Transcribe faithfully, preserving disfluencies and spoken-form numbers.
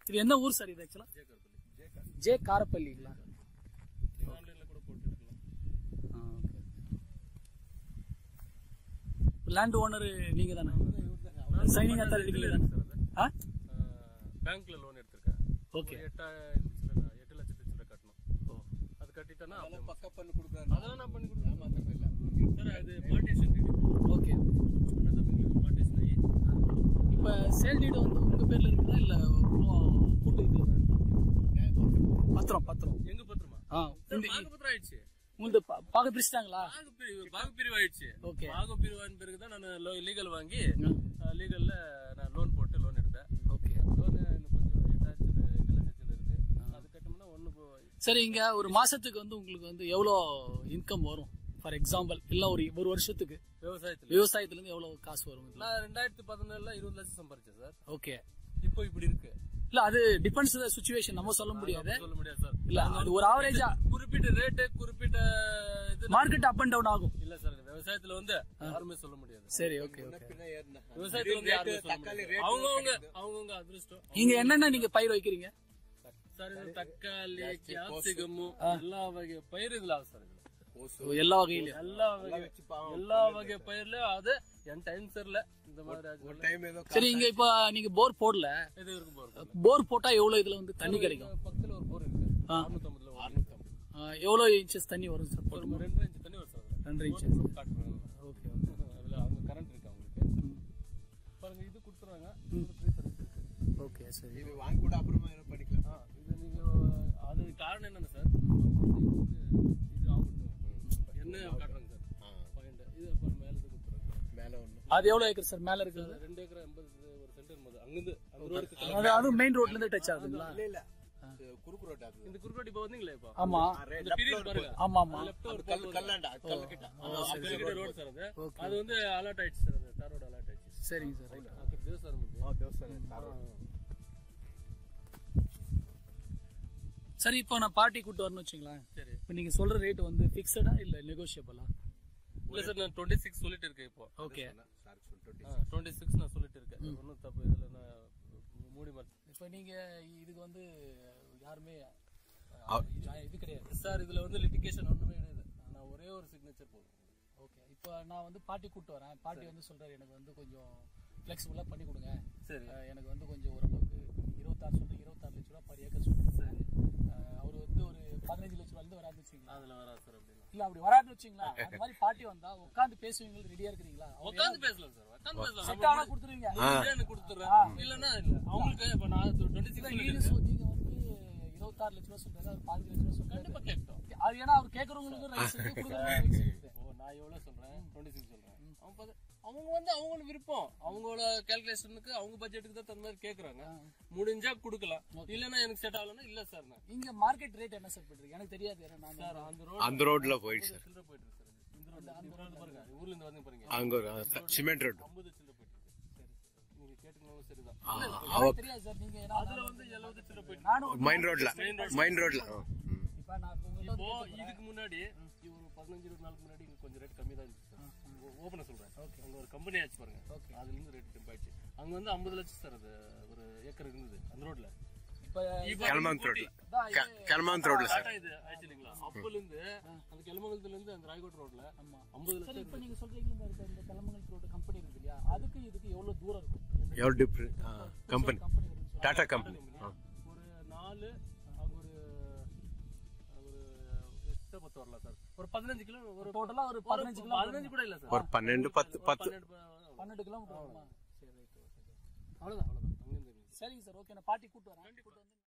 இது என்ன ஊர் சார் இது ஆக்சுவலா? ஜே காரப்பள்ளிங்களா? லேண்ட் ஓனர் நீங்க தானே? சைனிங் அத்தாரிட்டி நீங்க தானே? பேங்க்ல லோன் எடுத்திருக்கேன். ஓகே. எட்டு லட்சத்து சில்லறை கட்டணும். அது கட்டிட்டேன்னா பக்கா பண்ணி கொடுக்குறாரு. அதெல்லாம் நான் பண்ணி கொடுக்குறேன். சார் அது பார்ட்டிஷன். ஓகே. இப்ப சேல் டீட் வந்து உங்க பேர்ல இருக்குதா இல்ல கூட்டு இதுல? பத்திரம் பத்திரம் எங்க பத்திரமா? பாக பத்திரம் ஆயிடுச்சு. உங்களுக்கு பாக பிரிச்சிட்டாங்களா? பாக பிரிவு ஆயிடுச்சு. ஓகே. பாக பிரிவான பிறகுதான் நான் லீகல் வாங்கி லீகல்ல நான் லோன் போட்டு லோன் எடுத்தேன். ஓகே. லோன் இன்னும் கொஞ்சம் எட்டாச்சு எட்டு லட்சத்துல இருக்கு. அது கட்டணும்னா ஒண்ணு. சரி, இங்க ஒரு மாசத்துக்கு வந்து உங்களுக்கு வந்து எவ்வளவு இன்கம் வரும்? ஃபார் எக்ஸாம்பிள் இல்ல ஒரு ஒரு வருஷத்துக்கு விவசாயத்துல விவசாயத்துல இருந்து எவ்வளவு காசு வரும்? நான் ரெண்டாயிரத்தி பதினேழுல இருபது லட்சம் சம்பாரிச்சேன் சார். ஓகே. இப்போ இப்படி இருக்கு. இல்ல அது டிபெண்ட்ஸ் சிச்சுவேஷன், நம்ம சொல்ல முடியாது. சொல்ல முடியாது சார். இல்ல அது ஒரு ஆவரேஜா குறிப்பிட்ட ரேட் குறிப்பிட்ட இது மார்க்கெட் அப் அண்ட் டவுன் ஆகும். இல்ல சார், விவசாயத்துல வந்து யாருமே சொல்ல முடியாது. சரி, ஓகே. விவசாயத்துல வந்து யாருமே சொல்ல முடியாது. அவங்கவங்க அவங்கவங்க அதிர்ஷ்டம். நீங்க என்னென்ன நீங்க பயிர் வைக்கிறீங்க சார்? தக்காளி, கேப்சிகமும் எல்லா வகை பயிர் இதுல ஆகும் சார். எல்லா வகையிலும் எல்லா வகை எல்லா வகை பயிர்ல அது என் டைம் சரில இந்த மாதிரி. சரி, இங்க இப்ப நீங்க போர் போடல, இது இருக்கும் போர். போர் போட்டா எவ்வளவு இதுல வந்து தண்ணி கிடைக்கும்? பக்கத்துல ஒரு போர் இருக்கு. அறுநூத்தி ஐம்பதுல எவ்வளவு இன்ச்சஸ் தண்ணி வரும் சார்? ரெண்டு இன்ச் தண்ணி வரும் சார். ரெண்டு இன்ச்சஸ். ஓகே. அதுல அவங்க கரண்ட் இருக்கு அவங்களுக்கு. பாருங்க இது கொடுத்துறாங்க. ஓகே. சரி, இது வாங்கி கூட அப்புறமா என்ன பண்ணிக்கலாம். இது நீங்க அது காரணம் என்னன்னா சார், இது ஆகட்டும் என்ன காட்டுறாங்க சார். பாயிண்ட் இது அப்புறம் மேல இருந்து கொடுத்துறாங்க. மேல ஒண்ணு. அது எவ்வளவு ஏக்கர் சார் மேல இருக்கு? ரெண்டு ஏக்கர் எண்பது ஒரு சென்ட் இருந்தது. அங்கிருந்து அந்த ரோடுக்கு அது மெயின் ரோட்ல இருந்து டச் ஆகுதுங்களா? இல்ல இல்ல, குறுக்கு ரோட் அது. இந்த குறுக்கு ரோட் இப்ப வந்தீங்களா? இப்ப ஆமா. இந்த பீரியட் பாருங்க. ஆமா ஆமா. லெஃப்ட் ஒரு கல் கல்லாண்டா கல் கிட்ட. அந்த ரோட் சார் அது. அது வந்து அலர்ட் ஆயிடுச்சு சார். அது தார் ரோட் அலர்ட் ஆயிடுச்சு. சரிங்க சார். ரைட். அது தேவசாரம் இருக்கு. ஆ தேவசாரம் தார் ரோட். சரி, இப்போ நான் பார்ட்டி கூட்டு வரணும் வச்சுங்களேன். சரி. இப்போ நீங்க சொல்ற ரேட் வந்து ஃபிக்ஸடா இல்ல நெகோஷியபிளா? இல்ல சார், நான் இருபத்தி ஆறு சொல்லிட்டு இருக்கேன் இப்போ. ஓகே. இருபத்தி ஆறு நான் சொல்லிட்டு இருக்கேன். ஒன்னும் தப்பு இதுல நான் மூடி மாட்டேன். இப்போ நீங்க இதுக்கு வந்து யாருமே இது கிடையாது சார். இதுல வந்து லிட்டிகேஷன் ஒண்ணுமே கிடையாது. நான் ஒரே ஒரு சிக்னேச்சர் போதும். ஓகே. இப்போ நான் வந்து பார்ட்டி கூட்டு வரேன். பார்ட்டி வந்து சொல்றாரு எனக்கு வந்து கொஞ்சம் ஃபிளெக்சிபிளா பண்ணி கொடுங்க. சரி. எனக்கு வந்து கொஞ்சம் ஓரளவுக்கு இருபத்தாறு சொல்றீங்க, இருபத்தாறு லட்ச ரூபா பர் ஏக்கர் சொல்றீங்க. அவரு வந்து ஒரு பதினஞ்சு லட்ச ரூபாய் வராது வச்சுங்களா? அதுல வராது சார். அப்படின்னா இல்ல அப்படி வராது வச்சுங்களா? அந்த மாதிரி பார்ட்டி வந்தா உட்காந்து பேசுவீங்க, ரெடியா இருக்கிறீங்களா? உட்காந்து பேசலாம் சார். உட்காந்து பேசலாம். செட் ஆனா கொடுத்துருவீங்க. எனக்கு கொடுத்துறேன். இல்லன்னா இல்ல. அவங்களுக்கு இப்ப நான் இருபத்தி ஆறு நீங்க வந்து இருபத்தாறு லட்ச ரூபாய் சொல்றாரு, அவர் பதினஞ்சு லட்ச ரூபாய் சொல்றாரு. கண்டிப்பா கேட்கட்டும். அது ஏன்னா அவர் கேட்கறவங்களுக்கு ரைட்ஸ் இருக்கு, கொடுக்கறவங்களுக்கு ரைட்ஸ் இருக்கு. ஓ, நான் எவ்வளவு சொல்றேன்? இருபத்தி ஆறு சொல்றேன். அவங்க வந்து அவங்களோட விருப்பம், அவங்களோட கால்குலேஷனுக்கு அவங்க பட்ஜெட்டுக்கு தான் தகுந்த மாதிரி கேக்குறாங்க. முடிஞ்சா கொடுக்கலாம், இல்லன்னா எனக்கு செட் ஆகலன்னா இல்ல சார். நான் இங்க மார்க்கெட் ரேட் என்ன சார் பண்றீங்க? எனக்கு தெரியாது. சார் அந்த ரோட் அந்த ரோட்ல போயிட்டு சார் சில்லற போயிட்டு இருக்கு சார். இந்த ரோட்ல அந்த ரோட் பாருங்க, ஊர்ல இருந்து வந்து பாருங்க, அங்க ஒரு சிமெண்ட் ரோட் ஐம்பது சில்லற போயிட்டு இருக்கு. சரி சார், நீங்க கேட்டுக்கணும். சரிதான். தெரியாது சார். நீங்க அதுல வந்து எழுபது சில்லற போயிட்டு நானும் மைன் ரோட்ல மைன் ரோட்ல இப்ப நான் இப்போ இதுக்கு முன்னாடி ஒரு பதினஞ்சு இருபது நாளுக்கு முன்னாடி கொஞ்சம் ரேட் கம்மி தான் இருந்துச்சு சார். ஓபனா சொல்றேன். அங்க ஒரு கம்பெனி ஆச்சு பாருங்க, அதுல இருந்து ரேட் டெம்ப் ஆயிடுச்சு. அங்க வந்து ஐம்பது லட்சம் சார் அது ஒரு ஏக்கர் இருந்தது அந்த ரோட்ல. இப்ப கெல்மாந்த் ரோட்ல கெல்மாந்த் ரோட்ல சார் இது ஆச்சு இல்லீங்களா? அப்பல இருந்து அந்த கெல்மங்கலத்துல இருந்து அந்த ராய்கோட் ரோட்ல ஐம்பது லட்சம். இப்ப நீங்க சொல்றீங்க இந்த கெல்மங்கல் ரோட் கம்பெனி இருக்கு இல்லையா, அதுக்கு இதுக்கு எவ்வளவு தூரம் இருக்கும்? எவ்வளவு டிஃபரண்ட் கம்பெனி டாடா கம்பெனி ஒரு நாலு அங்க ஒரு ஒரு எட்டு பத்து வரலாம் சார். ஒரு பதினஞ்சு கிலோ ஒரு டோட்டலா ஒரு பதினஞ்சு கிலோ பதினஞ்சு கூட இல்ல சார், ஒரு பன்னெண்டு பத்து பத்து பன்னெண்டு கிலோமீட்டர் வருமா? சரி, ரைட். அவ்வளவுதான் அவ்வளவுதான். அங்க இருந்து சரிங்க சார். ஓகே, நான் பார்ட்டி கூட்டு வரேன்.